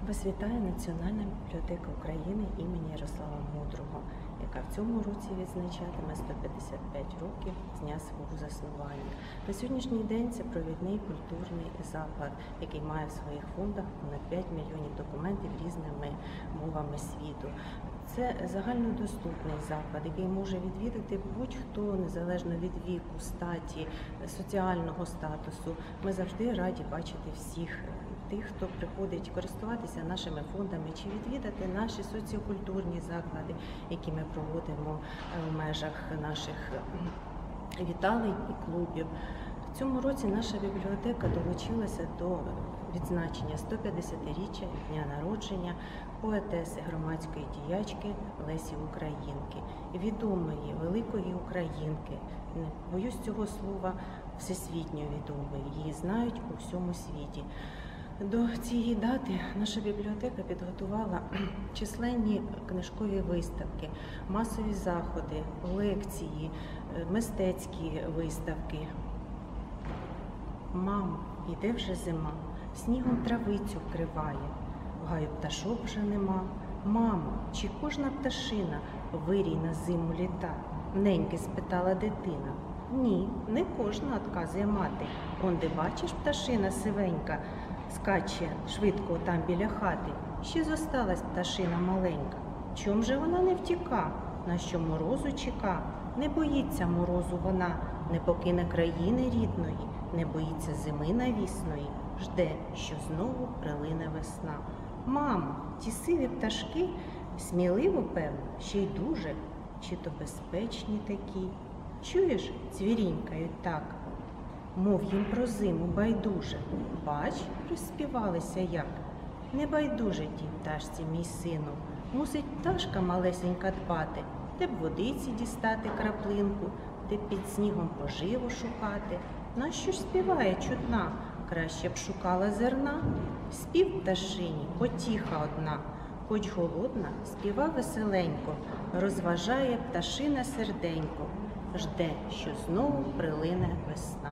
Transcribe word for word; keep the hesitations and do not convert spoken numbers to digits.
Вас вітає Національна бібліотека України імені Ярослава Мудрого, яка в цьому році відзначатиме сто п'ятдесят п'ять років з дня свого заснування. На сьогоднішній день це провідний культурний заклад, який має в своїх фондах понад п'ять мільйонів документів різними мовами світу. Це загальнодоступний заклад, який може відвідати будь-хто, незалежно від віку, статі, соціального статусу. Ми завжди раді бачити всіх тих, хто приходить користуватися нашими фондами чи відвідати наші соціокультурні заклади, які ми проводимо в межах наших віталень і клубів. В цьому році наша бібліотека долучилася до відзначення сто п'ятдесятиріччя дня народження поетеси, громадської діячки Лесі Українки, відомої великої українки, не боюсь цього слова, всесвітньо відомої, її знають у всьому світі. До цієї дати наша бібліотека підготувала численні книжкові виставки, масові заходи, лекції, мистецькі виставки. Мамо, іде вже зима, снігом травицю вкриває, в гаю пташок вже нема. Мамо, чи кожна пташина вирій на зиму літа? Неньки спитала дитина. Ні, не кожна, отказує мати. Он де бачиш, пташина сивенька скаче швидко там біля хати. Ще зосталась пташина маленька. Чом же вона не втіка? На що морозу чека? Не боїться морозу вона, не покине країни рідної, не боїться зими навісної, жде, що знову прилине весна. Мамо, ті сиві пташки сміливо, певно, ще й дуже, чи то безпечні такі? Чуєш, цвірінькають так, мов їм про зиму байдуже. Бач, розспівалися як. Не байдуже тій пташці, мій сину, мусить пташка малесенька дбати, де б водиці дістати краплинку, де під снігом поживу шукати. Нащо ж співає чудна? Краще б шукала зерна. Спів пташині потіха одна, хоч голодна, співа веселенько, розважає пташине серденько, жде, що знову прилине весна.